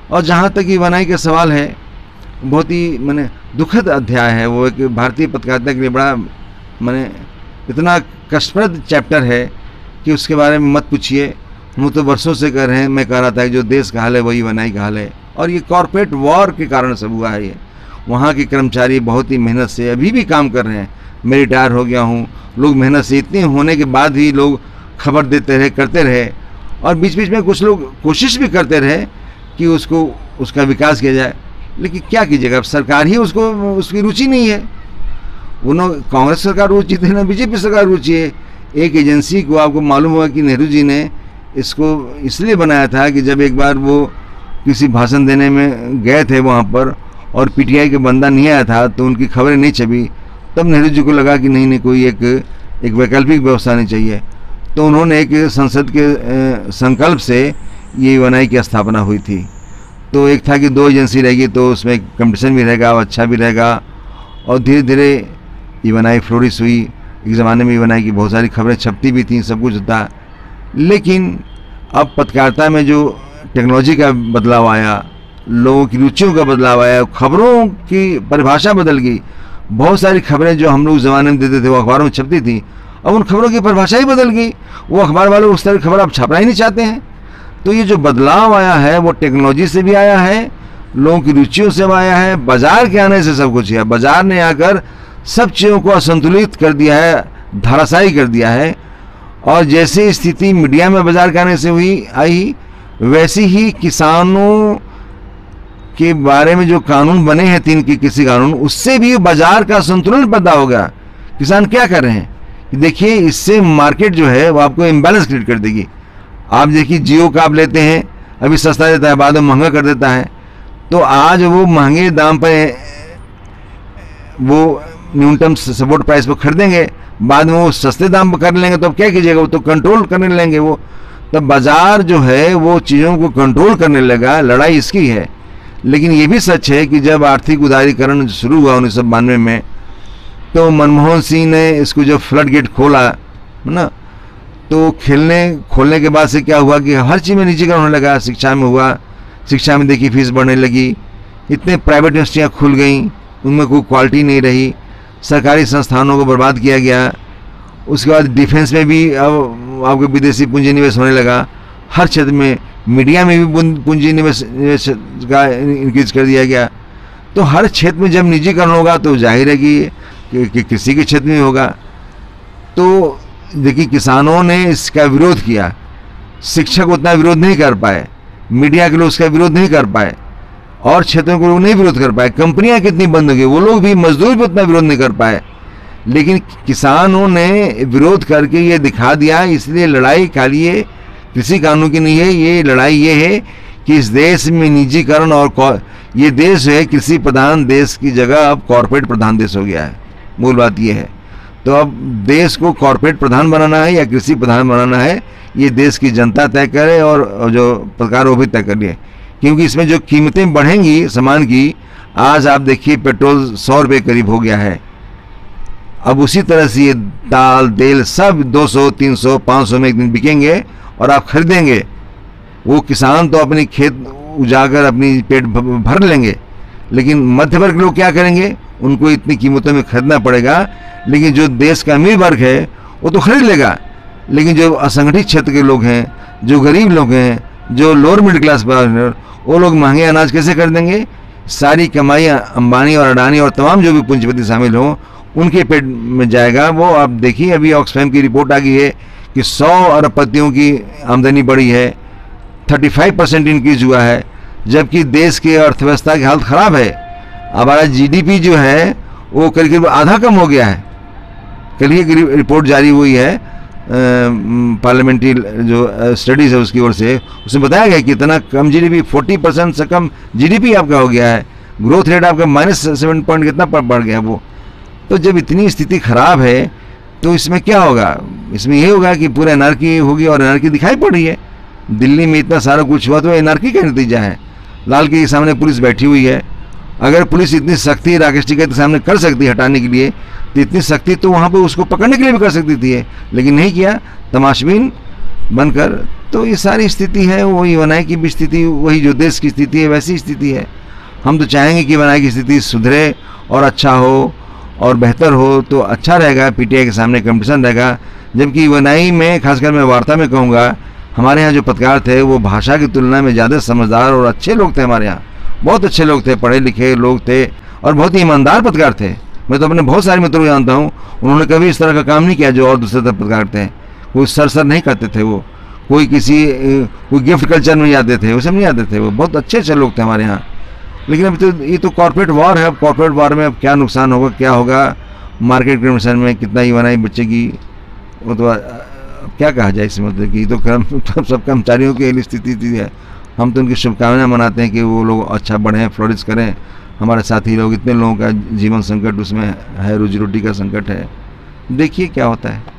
और जहाँ तक ये बनाई का सवाल है, बहुत ही मैंने दुखद अध्याय है वो, एक भारतीय पत्रकारिता के लिए बड़ा मैंने इतना कष्टप्रद चैप्टर है कि उसके बारे में मत पूछिए। हम तो वर्षों से कर रहे हैं, मैं कह रहा था कि जो देश का हाल है वही बनाई का हाल है, और ये कॉरपोरेट वॉर के कारण सब हुआ है। ये वहाँ के कर्मचारी बहुत ही मेहनत से अभी भी काम कर रहे हैं। मैं रिटायर हो गया हूँ, लोग मेहनत से, इतने होने के बाद भी लोग खबर देते रहे, करते रहे, और बीच बीच में कुछ लोग कोशिश भी करते रहे कि उसका विकास किया जाए, लेकिन क्या कीजिएगा, अब सरकार ही उसकी रुचि नहीं है। उन्होंने कांग्रेस सरकार रुचि थी ना बीजेपी सरकार रुचि है। एक एजेंसी को आपको मालूम होगा कि नेहरू जी ने इसको इसलिए बनाया था कि जब एक बार वो किसी भाषण देने में गए थे वहाँ पर और पीटीआई के बंदा नहीं आया था तो उनकी खबरें नहीं छपी, तब नेहरू जी को लगा कि नहीं कोई एक वैकल्पिक व्यवस्था नहीं चाहिए, तो उन्होंने एक संसद के संकल्प से ये बनाई की स्थापना हुई थी। तो एक था कि 2 एजेंसी रहेगी तो उसमें कंपटीशन भी रहेगा और अच्छा भी रहेगा, और धीरे धीरे ये बनाई फ्लोरिश हुई। एक ज़माने में ये बनाई की बहुत सारी खबरें छपती भी थी, सब कुछ होता, लेकिन अब पत्रकारिता में जो टेक्नोलॉजी का बदलाव आया, लोगों की रुचियों का बदलाव आया, खबरों की परिभाषा बदल गई। बहुत सारी खबरें जो हम लोग ज़माने में देते थे वो अखबारों में छपती थी, अब उन खबरों की परिभाषा ही बदल गई। वो अखबार वाले उस तरह की खबर अब छापना ही नहीं चाहते हैं। तो ये जो बदलाव आया है वो टेक्नोलॉजी से भी आया है, लोगों की रुचियों से आया है, बाजार के आने से सब कुछ है। बाजार ने आकर सब चीज़ों को असंतुलित कर दिया है, धराशायी कर दिया है, और जैसे स्थिति मीडिया में बाजार के आने से आई वैसे ही किसानों के बारे में जो कानून बने हैं 3 की कृषि कानून, उससे भी बाजार का संतुलन पैदा हो गया। किसान क्या कर रहे हैं कि देखिए, इससे मार्केट जो है वो आपको इम्बैलेंस क्रिएट कर देगी। आप देखिए जियो का आप लेते हैं, अभी सस्ता देता है, बाद में महंगा कर देता है, तो आज वो महंगे दाम पर वो न्यूनतम सपोर्ट प्राइस पर खरीदेंगे, बाद में वो सस्ते दाम पर कर लेंगे, तो अब क्या कीजिएगा, वो तो कंट्रोल करने लेंगे वो। तब बाजार जो है वो चीज़ों को कंट्रोल करने लगा। लड़ाई इसकी है। लेकिन ये भी सच है कि जब आर्थिक उदारीकरण शुरू हुआ 1992 में, तो मनमोहन सिंह ने इसको जब फ्लड गेट खोला ना, तो खोलने के बाद से क्या हुआ कि हर चीज़ में निजीकरण होने लगा। शिक्षा में हुआ, शिक्षा में देखिए फीस बढ़ने लगी, इतने प्राइवेट यूनिवर्सिटियाँ खुल गई, उनमें कोई क्वालिटी नहीं रही, सरकारी संस्थानों को बर्बाद किया गया। उसके बाद डिफेंस में भी अब आपको विदेशी पूंजी निवेश होने लगा, हर क्षेत्र में, मीडिया में भी पूंजी निवेश का इंक्रीज कर दिया गया। तो हर क्षेत्र में जब निजीकरण होगा तो जाहिर है कि कृषि के क्षेत्र में होगा। तो देखिए किसानों ने इसका विरोध किया, शिक्षक उतना विरोध नहीं कर पाए, मीडिया के लोग उसका विरोध नहीं कर पाए, और क्षेत्रों के लोग नहीं विरोध कर पाए, कंपनियां कितनी बंद हो गई, वो लोग भी, मजदूर भी उतना विरोध नहीं कर पाए। लेकिन किसानों ने विरोध करके ये दिखा दिया। इसलिए लड़ाई खाली ये कृषि कानून की नहीं है, ये लड़ाई ये है कि इस देश में निजीकरण, और ये देश है कृषि प्रधान देश की जगह अब कॉरपोरेट प्रधान देश हो गया है। मूल बात ये है। तो अब देश को कॉरपोरेट प्रधान बनाना है या कृषि प्रधान बनाना है, ये देश की जनता तय करे, और जो पत्रकार वो भी तय करिए, क्योंकि इसमें जो कीमतें बढ़ेंगी सामान की, आज आप देखिए पेट्रोल 100 रुपये करीब हो गया है। अब उसी तरह से ये दाल तेल सब 200, 300, 500 में एक दिन बिकेंगे और आप खरीदेंगे। वो किसान तो अपनी खेत उजागर अपनी पेट भर लेंगे, लेकिन मध्य वर्ग लोग क्या करेंगे, उनको इतनी कीमतों में खरीदना पड़ेगा। लेकिन जो देश का अमीर वर्ग है वो तो खरीद लेगा, लेकिन जो असंगठित क्षेत्र के लोग हैं, जो गरीब लोग हैं, जो लोअर मिडिल क्लास पर, वो लोग महंगे अनाज कैसे खरीदेंगे। सारी कमाई अंबानी और अडानी और तमाम जो भी पूंजीपति शामिल हों उनके पेट में जाएगा। वो आप देखिए, अभी ऑक्सफैम की रिपोर्ट आ गई है कि 100 अरबपतियों की आमदनी बढ़ी है, 35% इंक्रीज हुआ है, जबकि देश की अर्थव्यवस्था की हालत ख़राब है। हमारा जीडीपी जो है वो करीब आधा कम हो गया है। कल ही एक रिपोर्ट जारी हुई है पार्लियामेंट्री जो स्टडीज़ है उसकी ओर से, उसमें बताया गया कि इतना कम जीडीपी, 40% से कम जीडीपी आपका हो गया है, ग्रोथ रेट आपका -7 पॉइंट कितना बढ़ गया वो। तो जब इतनी स्थिति खराब है तो इसमें क्या होगा, इसमें ये होगा कि पूरा एनार्की होगी, और एनार्की दिखाई पड़ रही है। दिल्ली में इतना सारा कुछ हुआ तो एनार्की का नतीजा है। लाल किले के सामने पुलिस बैठी हुई है। अगर पुलिस इतनी सख्ती राकेश टिकैत के सामने कर सकती है हटाने के लिए, तो इतनी सख्ती तो वहाँ पर उसको पकड़ने के लिए भी कर सकती थी, लेकिन नहीं किया। तमाशबीन बनकर तो ये सारी स्थिति है, वही यूएनआई की भी स्थिति, वही जो देश की स्थिति है वैसी स्थिति है। हम तो चाहेंगे कि यूएनआई की स्थिति सुधरे और अच्छा हो और बेहतर हो, तो अच्छा रहेगा, पीटीआई के सामने कंपटीशन रहेगा। जबकि यूएनआई में, खासकर मैं वार्ता में कहूँगा, हमारे यहाँ जो पत्रकार थे वो भाषा की तुलना में ज़्यादा समझदार और अच्छे लोग थे। हमारे यहाँ बहुत अच्छे लोग थे, पढ़े लिखे लोग थे और बहुत ही ईमानदार पत्रकार थे। मैं तो अपने बहुत सारे मित्रों को जानता हूँ, उन्होंने कभी इस तरह का काम नहीं किया जो और दूसरे तरह पत्रकार थे। कोई सर नहीं करते थे, वो कोई गिफ्ट कल्चर में जाते थे, वो सब नहीं आते थे। वो बहुत अच्छे अच्छे लोग थे हमारे यहाँ। लेकिन अभी तो ये तो कॉर्पोरेट वॉर है। अब कॉर्पोरेट वॉर में अब क्या नुकसान होगा, क्या होगा, मार्केट कंडीशन में कितना यूएनआई बचेगी, वो तो क्या कहा जाए इसमें। मतलब कि तो सब कर्मचारियों की स्थिति है। हम तो उनकी शुभकामनाएं मनाते हैं कि वो लोग अच्छा बढ़ें, फ्लोरिश करें। हमारे साथी लोग, इतने लोगों का जीवन संकट उसमें है, रोजी रोटी का संकट है। देखिए क्या होता है।